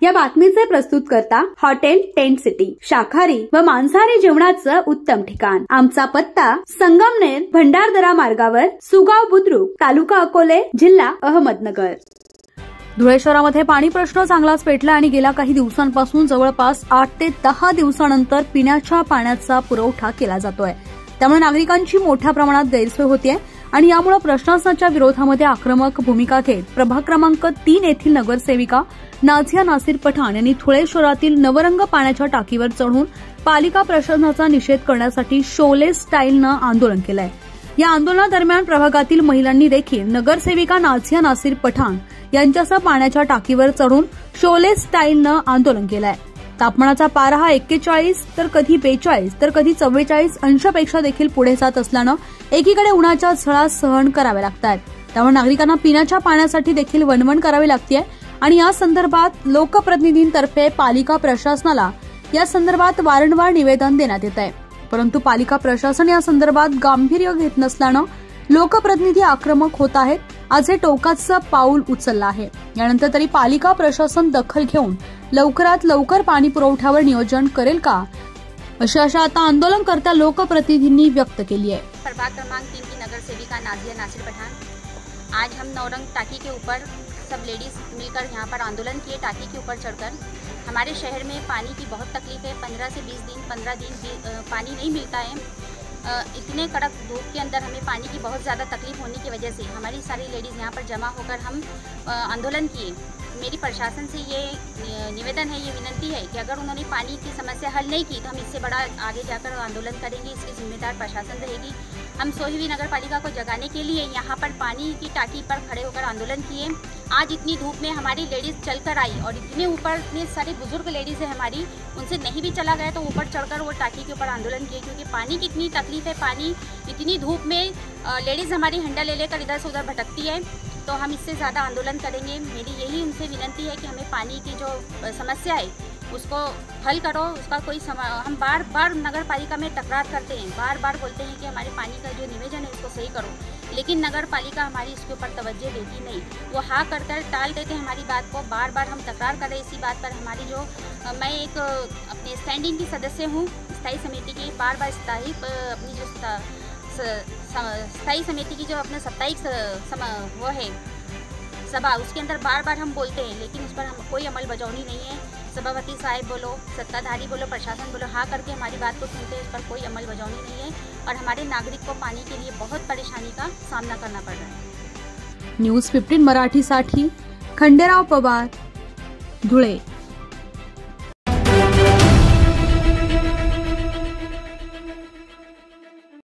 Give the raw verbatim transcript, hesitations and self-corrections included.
या बातमीचे प्रस्तुतकर्ता हॉटेल टेंट सिटी, शाकाहारी व मांसाहारी जेवणाचं उत्तम ठिकाण। आमचा पत्ता संगमनेर भंडारदरा मार्गावर, सुगाव बुद्रुक, तालुका अकोले, जिल्हा अहमदनगर। धुळे शहरामध्ये पाणी प्रश्न चांगलाच पेटला आणि गेल्या काही दिवसांपासून जवळपास आठ ते दहा दिवसानंतर पिण्याच्या पाण्याचा पुरवठा केला जातोय। त्यामुळे नागरिकांची मोठ्या प्रमाणात गैरसोय होतीये आणि यामुळे प्रशासनाच्या विरोधामध्ये आक्रमक भूमिका घेत प्रभाग क्रमांक तीन येथील नगरसेविका नाझिया नासिर पठाण यांनी धुळे शहरातील नवरंग पाण्याच्या टाकीवर चढून पालिका प्रशासनाचा निषेध करण्यासाठी शोले स्टाईलनं आंदोलन केलंय। या आंदोलनादरम्यान प्रभागातील महिलांनी देखील नगरसेविका नाझिया नासिर पठाण यांच्यासह पाण्याच्या टाकीवर चढून शोले स्टाईलनं आंदोलन केलंय। तापमानाचा पारा हा एक्केचाळीस तर कधी बेचाळीस तर कधी चव्वेचाळीस अंशापेक्षा देखील पुढे जात असल्यानं एकीकडे उन्हाच्या झळा सहन कराव्या लागतात, त्यामुळे नागरिकांना पिण्याच्या पाण्यासाठी देखील वणवण करावी लागते आणि या संदर्भात लोकप्रतिनिधींतर्फे पालिका प्रशासनाला या संदर्भात वारंवार निवेदन देण्यात येत आहे, परंतु पालिका प्रशासन या संदर्भात गांभीर्य घेत नसल्यानं लोकप्रतिनिधी आक्रमक होत आहेत। आज हे टोकाचं पाऊल उचललं आहे। यानंतर तरी पालिका प्रशासन दखल घेऊन लवकरात लवकर पाणी पुरवठ्यावर नियोजन करेल का, अशी आशा आता आंदोलनकर्त्या लोकप्रतिनिधींनी व्यक्त केली है। प्रभाग क्रमांक तीन की नगर सेविका नाज़िया नासिर पठान, आज हम नौरंग टाकी के ऊपर सब लेडीज मिलकर यहाँ पर आंदोलन किए। टाकी के ऊपर चढ़कर हमारे शहर में पानी की बहुत तकलीफ है। पंद्रह से बीस दिन पंद्रह दिन पानी नहीं मिलता है। इतने कड़क धूप के अंदर हमें पानी की बहुत ज़्यादा तकलीफ होने की वजह से हमारी सारी लेडीज़ यहाँ पर जमा होकर हम आंदोलन किए। मेरी प्रशासन से ये निवेदन है, ये विनती है कि अगर उन्होंने पानी की समस्या हल नहीं की तो हम इससे बड़ा आगे जाकर आंदोलन करेंगे। इसकी जिम्मेदार प्रशासन रहेगी। हम सोही नगर पालिका को जगाने के लिए यहाँ पर पानी की टाकी पर खड़े होकर आंदोलन किए। आज इतनी धूप में हमारी लेडीज़ चलकर आई और इतने ऊपर इतने सारे बुजुर्ग लेडीज़ है हमारी, उनसे नहीं भी चला गया तो ऊपर चढ़कर वो टाकी के ऊपर आंदोलन किए, क्योंकि पानी की इतनी तकलीफ है। पानी इतनी धूप में लेडीज़ हमारी हंडा ले लेकर इधर से उधर भटकती है, तो हम इससे ज़्यादा आंदोलन करेंगे। मेरी यही उनसे विनती है कि हमें पानी की जो समस्या है उसको हल करो। उसका कोई सम... हम बार बार नगर पालिका में तकरार करते हैं, बार बार बोलते हैं कि हमारे पानी का जो निवेदन है उसको सही करो, लेकिन नगर पालिका हमारी इसके ऊपर तवज्जो देती नहीं। वो हाँ कर कर टाल देते हैं हमारी बात को। बार बार हम तकरार कर रहे इसी बात पर। हमारी जो मैं एक अपने स्टैंडिंग की सदस्य हूँ स्थायी समिति की, बार बार स्थायी अपनी जो स्थायी समिति की जो अपने साप्ताहिक वो है सभा, उसके अंदर बार बार हम बोलते हैं, लेकिन उस पर हम कोई अमल बजावनी नहीं है। सभापति साहब बोलो, सत्ताधारी बोलो, प्रशासन बोलो, हाँ करके हमारी बात को सुनते हैं, उस पर कोई अमल बजावनी नहीं है और हमारे नागरिक को पानी के लिए बहुत परेशानी का सामना करना पड़ रहा है। न्यूज फिफ्टीन मराठीसाठी खंडेराव पवार, धुळे।